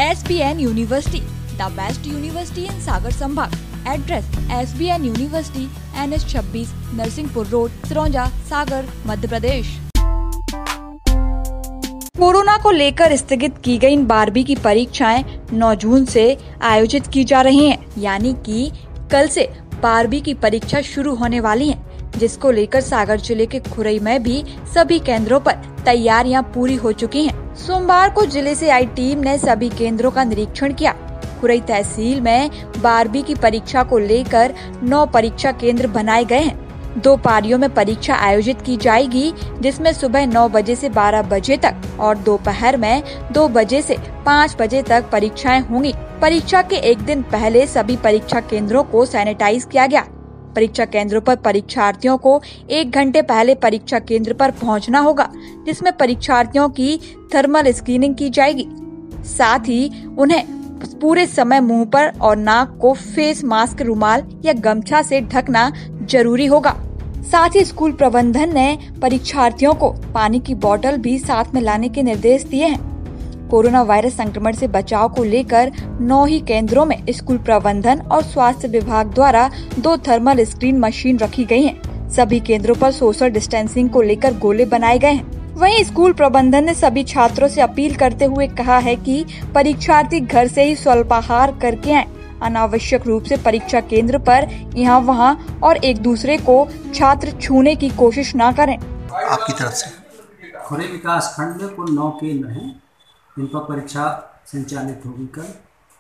SBN University, the best university in Sagar संभाग। Address SBN University, NH26, Narsinghpur road, Sironja, Sagar, Madhya Pradesh. Corona को लेकर स्थगित की गई इन 12वीं की परीक्षाएं 9 जून से आयोजित की जा रही हैं, यानी कि कल से 12वीं की परीक्षा शुरू होने वाली है, जिसको लेकर सागर जिले के खुरई में भी सभी केंद्रों पर तैयारियां पूरी हो चुकी हैं। सोमवार को जिले से आई टीम ने सभी केंद्रों का निरीक्षण किया। खुरई तहसील में 12वीं की परीक्षा को लेकर 9 परीक्षा केंद्र बनाए गए हैं। 2 पारियों में परीक्षा आयोजित की जाएगी, जिसमें सुबह 9 बजे से 12 बजे तक और दोपहर में 2 बजे से 5 बजे तक परीक्षाएं होंगी। परीक्षा के एक दिन पहले सभी परीक्षा केंद्रों को सैनिटाइज किया गया। परीक्षा केंद्रों पर परीक्षार्थियों को 1 घंटे पहले परीक्षा केंद्र पर पहुंचना होगा, जिसमें परीक्षार्थियों की थर्मल स्क्रीनिंग की जाएगी। साथ ही उन्हें पूरे समय मुंह पर और नाक को फेस मास्क, रुमाल या गमछा से ढकना जरूरी होगा। साथ ही स्कूल प्रबंधन ने परीक्षार्थियों को पानी की बोतल भी साथ में लाने के निर्देश दिए हैं। कोरोना वायरस संक्रमण से बचाव को लेकर 9 ही केंद्रों में स्कूल प्रबंधन और स्वास्थ्य विभाग द्वारा 2 थर्मल स्क्रीन मशीन रखी गई हैं। सभी केंद्रों पर सोशल डिस्टेंसिंग को लेकर गोले बनाए गए हैं। वहीं स्कूल प्रबंधन ने सभी छात्रों से अपील करते हुए कहा है कि परीक्षार्थी घर से ही स्वल्पाहार करके आएं। अनावश्यक रूप से परीक्षा केंद्र पर यहाँ वहाँ और एक दूसरे को छात्र छूने की कोशिश न करें। आपकी तरफ से खुरई विकास खंड में कुल 9 केंद्र हैं, इन पर परीक्षा संचालित होगी। कल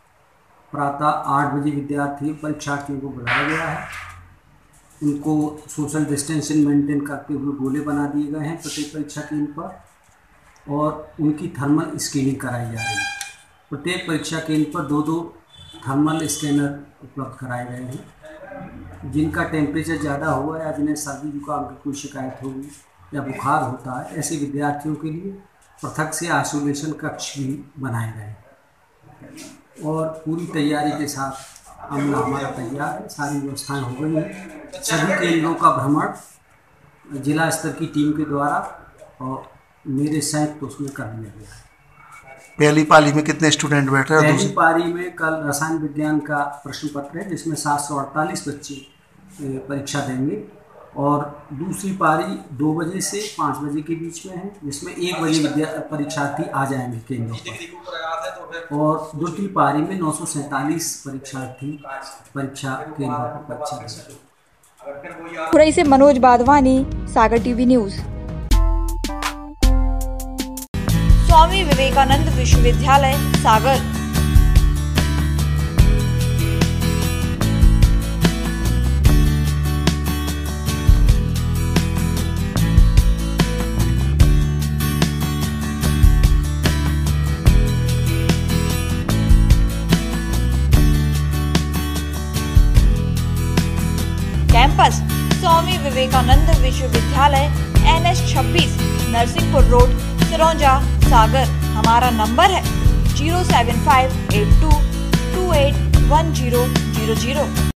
प्रातः 8 बजे परीक्षार्थियों को बुलाया गया है। उनको सोशल डिस्टेंसिंग मेंटेन करते हुए गोले बना दिए गए हैं प्रत्येक परीक्षा केंद्र पर, और उनकी थर्मल स्क्रीनिंग कराई जा रही है। प्रत्येक परीक्षा केंद्र पर 2-2 थर्मल स्कैनर उपलब्ध कराए गए हैं। जिनका टेम्परेचर ज़्यादा हुआ या जिन्हें सर्दी जुकाम की कोई शिकायत होगी या बुखार होता है, ऐसे विद्यार्थियों के लिए पृथक से आइसोलेशन कक्ष भी बनाए गए हैं। और पूरी तैयारी के साथ अमला हमारा तैयार है, सारी व्यवस्थाएं हो गई हैं। सभी केंद्रों का भ्रमण जिला स्तर की टीम के द्वारा और मेरे संयुक्त उसमें कर दिया गया है। पहली पाली में कितने स्टूडेंट बैठे हैं? पहली पारी में कल रसायन विज्ञान का प्रश्न पत्र है, जिसमें 748 बच्चे परीक्षा देंगे, और दूसरी पारी 2 बजे से 5 बजे के बीच में है, जिसमें 1 बजे परीक्षार्थी आ जाएंगे केंद्रों पर, और दूसरी पारी में 947 परीक्षार्थी परीक्षा केंद्रों पर परीक्षा देंगे। खुरई से मनोज बादवानी, सागर टीवी न्यूज। स्वामी विवेकानंद विश्वविद्यालय सागर। कैंपस स्वामी विवेकानंद विश्वविद्यालय, NH26, नरसिंहपुर रोड, सिरौंजा, सागर। हमारा नंबर है 07582281000।